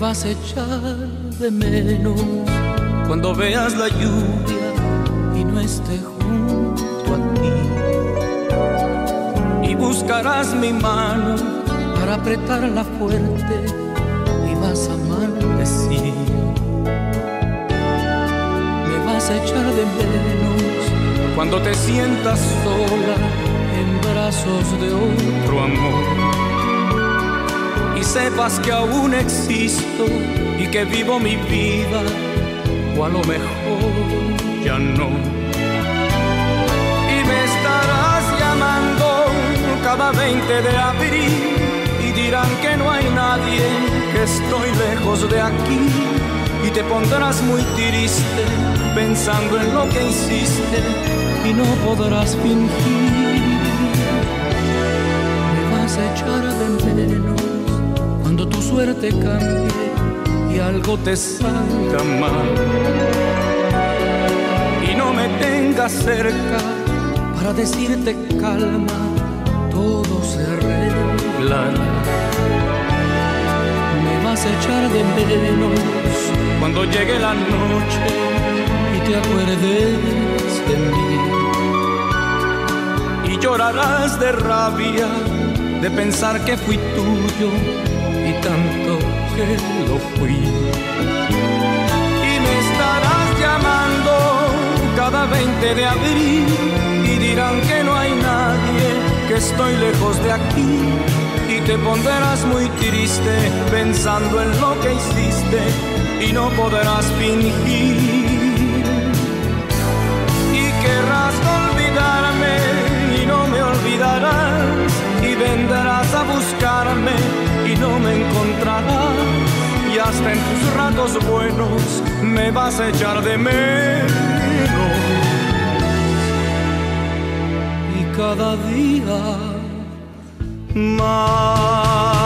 vas a echar de menos cuando veas la lluvia y no esté junto a ti. Y buscarás mi mano para apretarla fuerte y vas a maldecir. Me vas a echar de menos cuando te sientas sola en brazos de otro amor y sepas que aún existo y que vivo mi vida, o a lo mejor ya no. Y me estarás llamando cada 20 de abril y dirán que no hay nadie, que estoy lejos de aquí, y te pondrás muy triste pensando en lo que hiciste y no podrás fingir. Me vas a echar de menos cuando tu suerte cambie y algo te salga mal y no me tengas cerca para decirte calma, todo se arreglará. Me vas a echar de menos cuando llegue la noche y te acuerdes de mí, y llorarás de rabia de pensar que fui tuyo y tanto que lo fui. Y me estarás llamando cada 20 de abril y dirán que no hay nadie, que estoy lejos de aquí, y te pondrás muy triste pensando en lo que hiciste y no podrás fingir. Y querrás olvidarme y no me olvidarás, y vendrás a buscarme y no me encontrarás, y hasta en tus ratos buenos me vas a echar de menos. Y cada día más.